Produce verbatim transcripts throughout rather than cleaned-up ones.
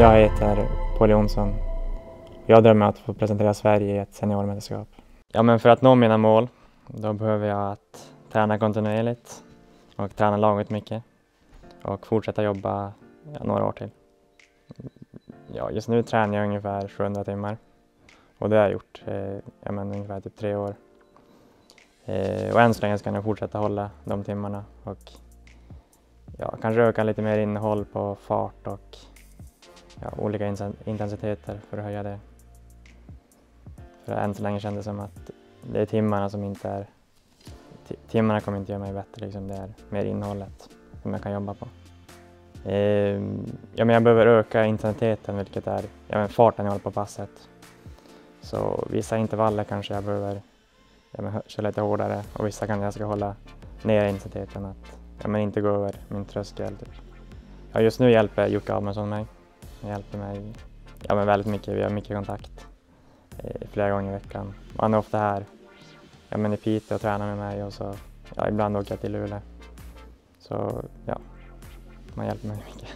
Jag heter Paul Jonsson. Jag drömmer att få presentera Sverige i ett seniormästerskap. Ja, men för att nå mina mål då behöver jag att träna kontinuerligt och träna laget mycket och fortsätta jobba ja, några år till. Ja, just nu tränar jag ungefär sjuhundra timmar och det har jag gjort eh, ja, men ungefär typ tre år. Eh, och än så länge ska jag fortsätta hålla de timmarna och ja, kanske öka lite mer innehåll på fart och ja, olika intensiteter för att höja det. För än så länge kändes det som att det är timmarna som inte är... Timmarna kommer inte göra mig bättre, liksom. Det är mer innehållet som jag kan jobba på. Eh, ja, men jag behöver öka intensiteten, vilket är ja, men farten jag håller på passet. Så vissa intervaller kanske jag behöver ja, men köra lite hårdare och vissa kanske jag ska hålla ner intensiteten, att ja, men inte gå över min tröskel. Typ. Ja, just nu hjälper Jocke Abelsson mig. Han hjälper mig ja, men väldigt mycket, vi har mycket kontakt eh, flera gånger i veckan. Och han är ofta här ja, men i Piteå och tränar med mig och så ja, ibland åker jag till Luleå. Så ja, man hjälper mig mycket.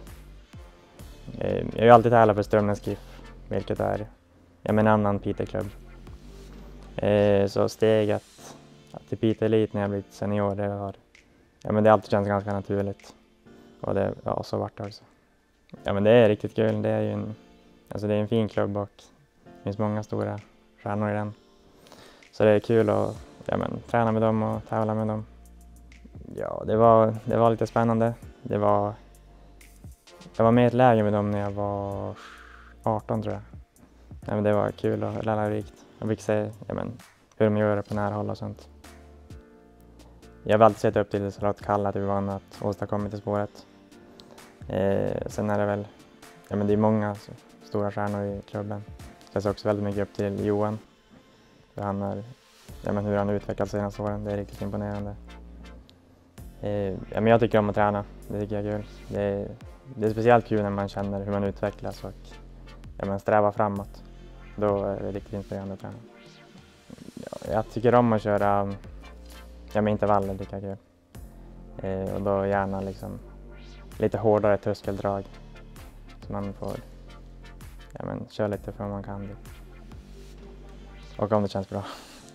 eh, jag har ju alltid tävlat för Strömnäs GIF, vilket är ja, men en annan Piteå-klubb. Eh, så steget till Piteå Elite när jag blivit senior, det har ja, men det alltid känns ganska naturligt. Och det ja, så vart det också. Ja, men det är riktigt kul. Det är ju en, alltså det är en fin klubb och det finns många stora stjärnor i den. Så det är kul att ja, men, träna med dem och tävla med dem. Ja, det var, det var lite spännande. Det var, jag var med i ett läger med dem när jag var arton tror jag. Ja, men det var kul och lärorikt. Jag fick se ja, men, hur de gör det på nära håll och sånt. Jag har alltid sett upp till Charlotte Kalla att vi vann att åstadkomma till spåret. Eh, sen är det väl, ja men det är många så, stora stjärnor i klubben. Jag ser också väldigt mycket upp till Johan. För han är, ja men hur han utvecklats senaste åren, det är riktigt imponerande. Eh, ja men jag tycker om att träna, det tycker jag är kul. Det är, det är speciellt kul när man känner hur man utvecklas och ja, men strävar framåt. Då är det riktigt inspirerande att träna. Ja, jag tycker om att köra ja, men intervaller, tycker jag är kul. Eh, och då gärna liksom lite hårdare tröskeldrag så man får ja, men, köra lite för vad man kan. Och om det känns bra.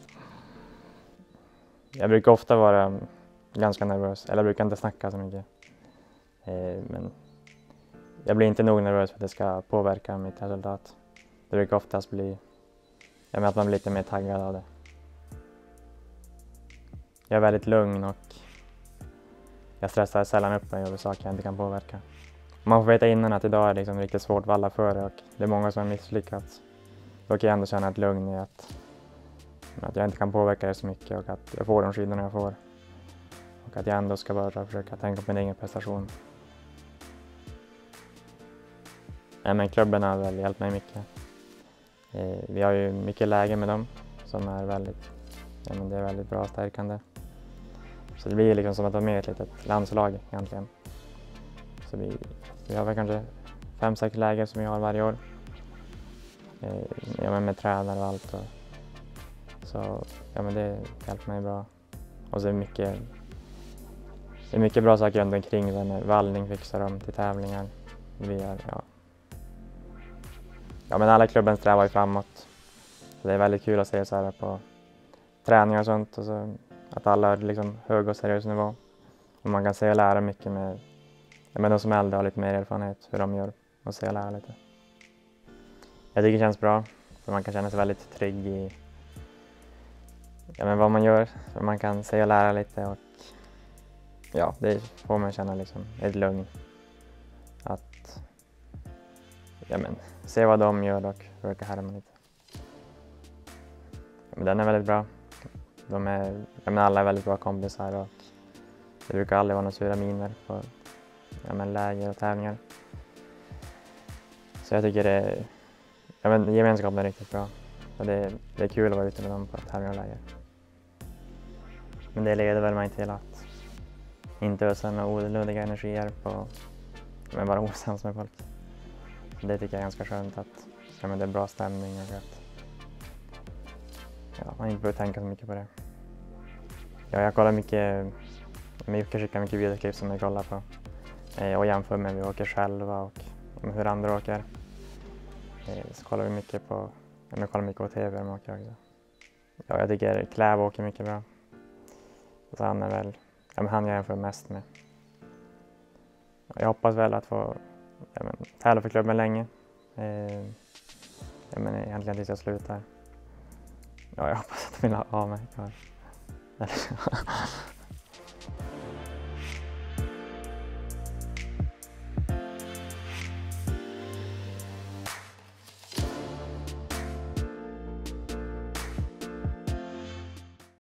Jag brukar ofta vara ganska nervös, eller jag brukar inte snacka så mycket. Eh, men jag blir inte nog nervös för att det ska påverka mitt resultat. Det brukar oftast bli ja, men att man blir lite mer taggad av det. Jag är väldigt lugn och jag stressar sällan upp mig över saker jag inte kan påverka. Man får veta innan att idag är det liksom riktigt svårt valla före och det är många som har misslyckats. Då kan jag ändå känna ett lugn i att, att jag inte kan påverka det så mycket och att jag får de skidorna jag får. Och att jag ändå ska bara försöka tänka på min egen prestation. Ja, men klubben har väl hjälpt mig mycket. Eh, vi har ju mycket läge med dem som är väldigt, ja, men det är väldigt bra stärkande. Så det blir liksom som att vara med i ett litet landslag egentligen. Så vi, vi har väl kanske fem, sex läger som vi har varje år. Eh, ja, men med tränare och allt. Och, så ja, men det hjälper mig bra. Och så är det mycket, det är mycket bra saker runt omkring. Så när vallning fixar dem till tävlingar. Vi är, ja. Ja, men alla klubben strävar ju framåt. Så det är väldigt kul att se så här på träningar och sånt. Och så att alla är liksom hög och seriös nivå. Och man kan se och lära mycket med, med de som är äldre har lite mer erfarenhet hur de gör. Och se och lära lite. Jag tycker det känns bra. För man kan känna sig väldigt trygg i ja, men vad man gör. För man kan se och lära lite. Och ja, det får man känna liksom ett lugn. Att ja, men, se vad de gör och försöka härma lite. Ja, men den är väldigt bra. De är, ja, men alla är väldigt bra kompisar och det brukar aldrig vara några sura miner på ja, men läger och tävlingar. Så jag tycker det, ja, men gemenskapen är riktigt bra. Och det, det är kul att vara ute med dem på tävlingar och läger. Men det leder väl mig till att inte ösa några onödiga energier på men vara osams med folk. Så det tycker jag är ganska skönt att ja, men det är bra stämning och att ja, man inte behöver tänka så mycket på det. Ja, jag kollar mycket, Jocke skickar mycket videoklipp som jag kollar på. Eh, och jämför med vi åker själva och hur andra åker. Eh, så kollar vi mycket på, ja, men kollar mycket på T V de åker också. Ja, jag tycker Kläv åker mycket bra. Så han är väl, ja, men han jag jämför mest med. Jag hoppas väl att få, ja, men, tävla för klubben länge. Eh, ja, men egentligen tills jag slutar. Ja, jag hoppas att de vill ha mig kvar.